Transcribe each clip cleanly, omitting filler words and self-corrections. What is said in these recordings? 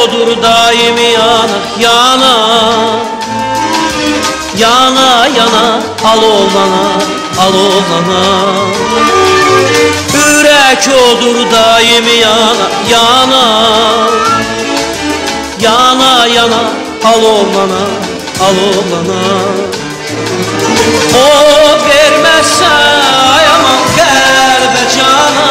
odur daimi yana yana, yana yana alovlana alovlana. Ürək odur daimi yana yana, yana yana alovlana alovlana. O verməzsə yaman qəlbə cana,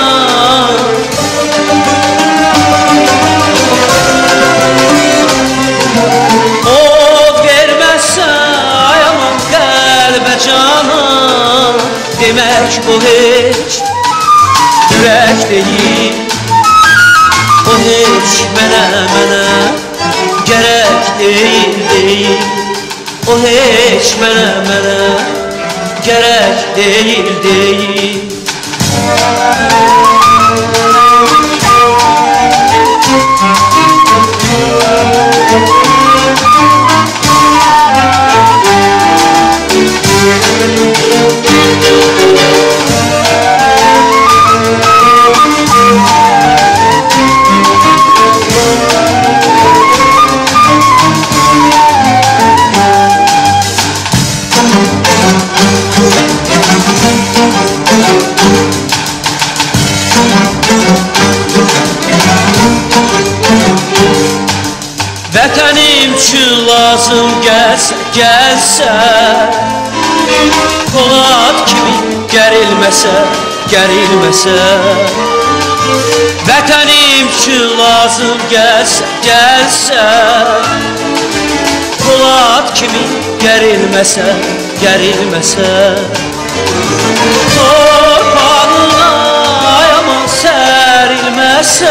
o verməzsə yaman qəlbə cana. Demək o heç ürək deyil, o heç mənə gərək deyil deyil. O heç mənə gərək deyil deyil. Vətənim üçün lazım gəlsə, Polad kimi gərilməsə. Vətənim üçün lazım gəlsə, Polad kimi gərilməsə. Torpağına yaman sərilməsə,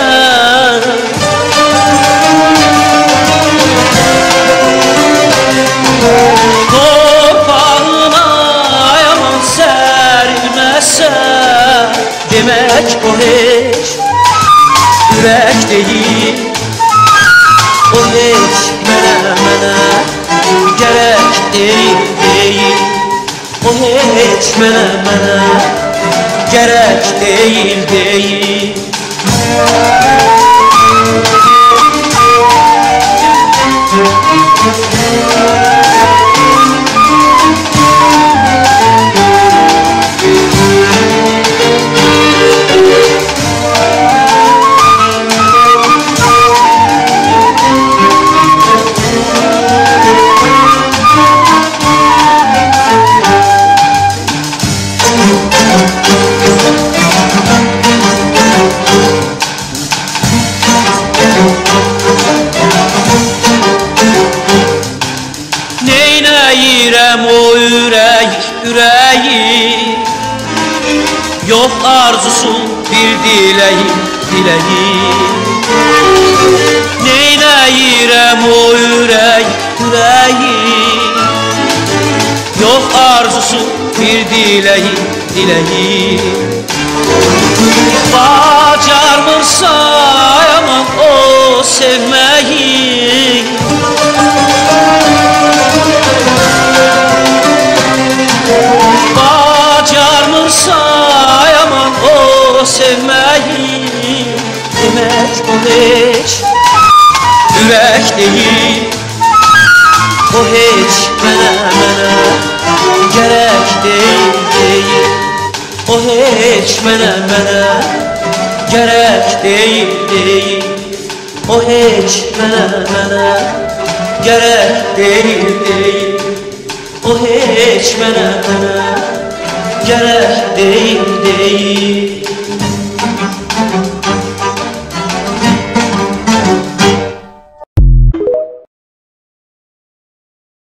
torpağına yaman sərilməsə. Demək o heç ürək deyil, o heç mənə gərək deyil deyil. O heç mənə gərək deyil deyil. Neynəyirəm o ürəyi, yox arzusu bir diləyi. Neynəyirəm o ürəyi, yox arzusu bir diləyi. Bacarmırsa yaman o sevməyi, bacarmırsa yaman o sevməyi. Demək o heç ürək deyil, o heç mənə gərək deyil deyil. O heç mənə gərək deyil deyil. O heç mənə gərək deyil deyil. O heç mənə gərək deyil deyil.